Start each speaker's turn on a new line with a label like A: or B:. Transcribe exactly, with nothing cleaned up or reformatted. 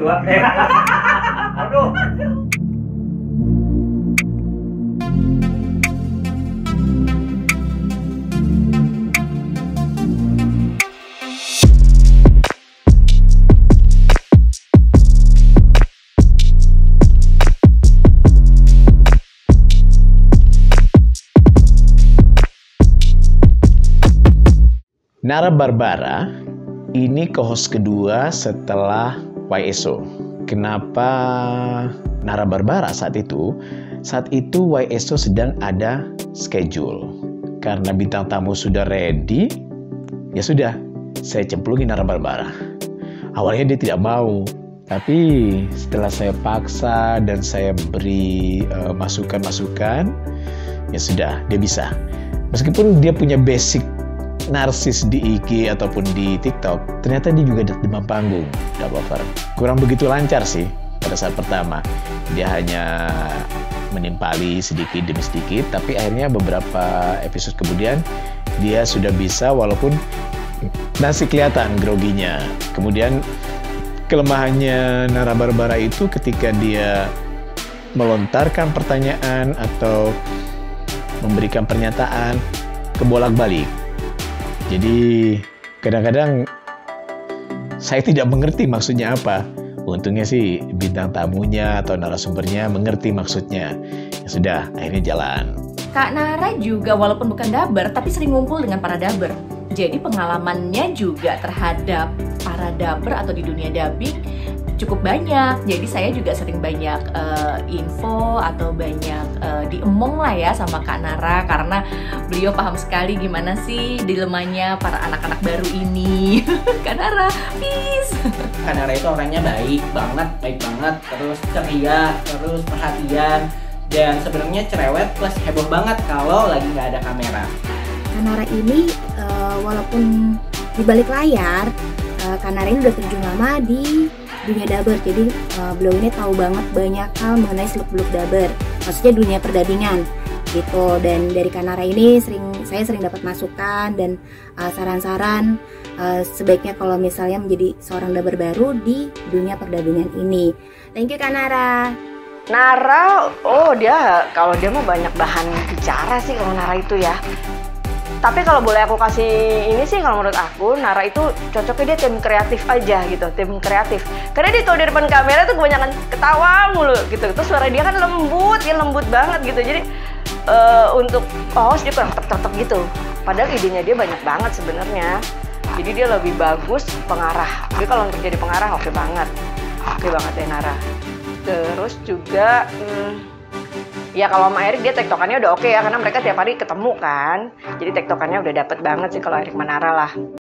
A: dua. Aduh.
B: Nara Barbara ini co-host kedua setelah Y S O. Kenapa Nara Barbara saat itu? Saat itu Y S O sedang ada schedule. Karena bintang tamu sudah ready, ya sudah, saya cemplungin Nara Barbara. Awalnya dia tidak mau, tapi setelah saya paksa dan saya beri uh, masukan-masukan, ya sudah, dia bisa. Meskipun dia punya basic narsis di I G ataupun di TikTok, ternyata dia juga demam panggung, Dublover. Kurang begitu lancar sih pada saat pertama. Dia hanya menimpali sedikit demi sedikit, tapi akhirnya beberapa episode kemudian dia sudah bisa, walaupun masih kelihatan groginya. Kemudian kelemahannya Nara Barbara itu ketika dia melontarkan pertanyaan atau memberikan pernyataan kebolak-balik. Jadi kadang-kadang saya tidak mengerti maksudnya apa. Untungnya sih bintang tamunya atau narasumbernya mengerti maksudnya. Ya sudah, akhirnya jalan.
C: Kak Nara juga walaupun bukan dubber, tapi sering ngumpul dengan para dubber. Jadi pengalamannya juga terhadap para dubber atau di dunia dubbing cukup banyak. Jadi saya juga sering banyak uh, info atau banyak uh, diemong lah ya sama Kak Nara, karena beliau paham sekali gimana sih dilemanya para anak-anak baru ini. Kak Nara, please.
A: Kak Nara itu orangnya baik banget, baik banget, terus ceria, terus perhatian, dan sebenarnya cerewet plus heboh banget kalau lagi nggak ada kamera.
D: Kak Nara ini uh, walaupun di balik layar, uh, Kak Nara ini udah terjun lama di dunia dubber, jadi uh, beliau ini tahu banget banyak hal mengenai seluk-beluk dubber, maksudnya dunia perdabingan gitu. Dan dari Kak Nara ini sering saya sering dapat masukan dan uh, saran-saran uh, sebaiknya kalau misalnya menjadi seorang dubber baru di dunia perdabingan ini. Thank you Kak Nara.
E: Nara, oh dia kalau dia mau banyak bahan bicara sih kalau Nara itu ya. Tapi kalau boleh aku kasih ini sih, kalau menurut aku Nara itu cocoknya dia tim kreatif aja gitu, tim kreatif. Karena dia kalau di depan kamera tuh kebanyakan ketawa mulu gitu. Terus suara dia kan lembut, dia lembut banget gitu. Jadi uh, untuk host dia kurang tetep-tetep gitu. Padahal idenya dia banyak banget sebenarnya. Jadi dia lebih bagus pengarah. Jadi kalau untuk jadi pengarah oke banget, oke banget deh Nara. Terus juga hmm, ya kalau sama Erik dia tektokannya udah oke ya, karena mereka tiap hari ketemu kan. Jadi tektokannya udah dapet banget sih kalau Erik sama Nara lah.